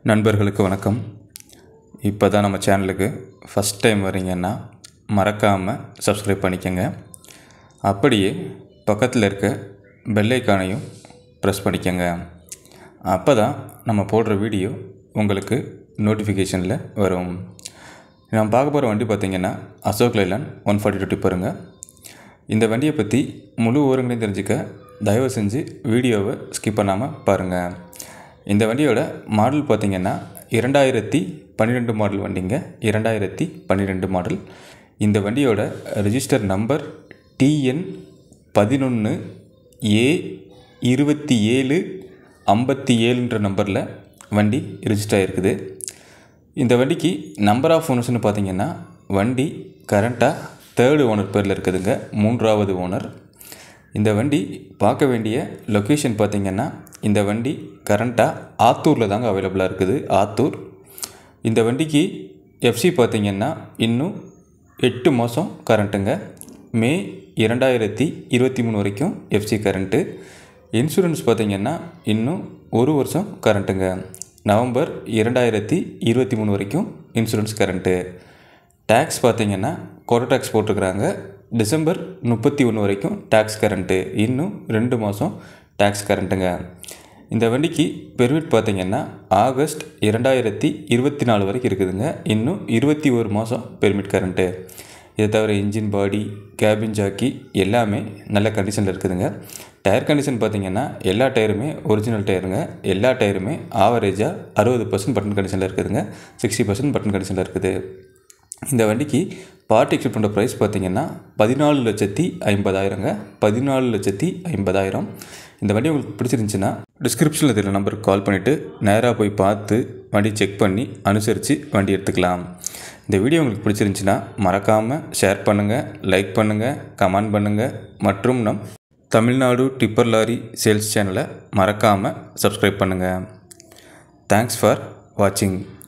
நண்பர்களுக்கு வணக்கம். இப்போ தான் நம்ம சேனலுக்கு ஃபஸ்ட் டைம் வரீங்கன்னா மறக்காமல் சப்ஸ்கிரைப் பண்ணிக்கோங்க. அப்படியே பக்கத்தில் இருக்க பெல் ஐக்கானையும் ப்ரெஸ் பண்ணிக்கோங்க. அப்போ தான் நம்ம போடுற வீடியோ உங்களுக்கு நோட்டிஃபிகேஷனில் வரும். நம்ம பார்க்க போகிற வண்டி பார்த்திங்கன்னா அசோக் லைலாண்ட் 142 டிப்பருங்க. இந்த வண்டியை பற்றி முழு விவரங்களையும் தெரிஞ்சுக்க தயவு செஞ்சு வீடியோவை ஸ்கிப் பண்ணாமல் பாருங்கள். இந்த வண்டியோட மாடல் பார்த்திங்கன்னா 2012 மாடல் வண்டிங்க. 2012 மாடல். இந்த வண்டியோட ரிஜிஸ்டர் நம்பர் TN11A2757 நம்பரில் வண்டி ரிஜிஸ்டர் ஆகிருக்குது. இந்த வண்டிக்கு நம்பர் ஆஃப் ஓனர்ஸ்னு பார்த்திங்கன்னா வண்டி கரண்ட்டாக 3rd ஓனர் பேரில் இருக்குதுங்க. 3வது ஓனர். இந்த வண்டி பார்க்க வேண்டிய லொக்கேஷன் பார்த்திங்கன்னா இந்த வண்டி கரண்ட்டாக ஆத்தூரில் தாங்க அவைலபிளாக இருக்குது. ஆத்தூர். இந்த வண்டிக்கு எஃப்சி பார்த்திங்கன்னா இன்னும் 8 மாதம் கரண்ட்டுங்க. மே 2023 வரைக்கும் எஃப்சி கரண்ட்டு. இன்சூரன்ஸ் பார்த்திங்கன்னா இன்னும் 1 வருஷம் கரண்ட்டுங்க. நவம்பர் 2023 வரைக்கும் இன்சூரன்ஸ் கரண்ட்டு. டேக்ஸ் பார்த்திங்கன்னா கோட்டா டேக்ஸ் போட்டிருக்கிறாங்க. டிசம்பர் 31 வரைக்கும் டேக்ஸ் கரண்ட்டு. இன்னும் 2 மாதம் டேக்ஸ் கரண்ட்டுங்க. இந்த வண்டிக்கு பெர்மிட் பார்த்திங்கன்னா ஆகஸ்ட் 2024 வரைக்கும் இருக்குதுங்க. இன்னும் 21 மாதம் பெர்மிட் கரண்ட்டு. இதை தவிர இன்ஜின், பாடி, கேபின், ஜாக்கி எல்லாமே நல்ல கண்டிஷனில் இருக்குதுங்க. டயர் கண்டிஷன் பார்த்திங்கன்னா எல்லா டயருமே ஒரிஜினல் டயருங்க. எல்லா டயருமே ஆவரேஜாக 60% பட்டன் கண்டிஷனில் இருக்குதுங்க. 60% பட்டன் கண்டிஷனில் இருக்குது. இந்த வண்டிக்கு பார்ட்டி எக்ஸ்பெக்ட் பண்ணுற ப்ரைஸ் பார்த்திங்கன்னா 14,50,000ங்க. 14,50,000. இந்த வண்டி உங்களுக்கு பிடிச்சிருந்துச்சின்னா டிஸ்கிரிப்ஷனில் தெரியல நம்பருக்கு கால் பண்ணிவிட்டு நேராக போய் பார்த்து வண்டி செக் பண்ணி அனுசரித்து வண்டி எடுத்துக்கலாம். இந்த வீடியோ உங்களுக்கு பிடிச்சிருந்துச்சின்னா மறக்காமல் ஷேர் பண்ணுங்கள், லைக் பண்ணுங்கள், கமெண்ட் பண்ணுங்கள். மற்றும் நம் தமிழ்நாடு டிப்பர் லாரி சேல்ஸ் சேனலை மறக்காமல் சப்ஸ்கிரைப் பண்ணுங்கள். தேங்க்ஸ் ஃபார் வாட்சிங்.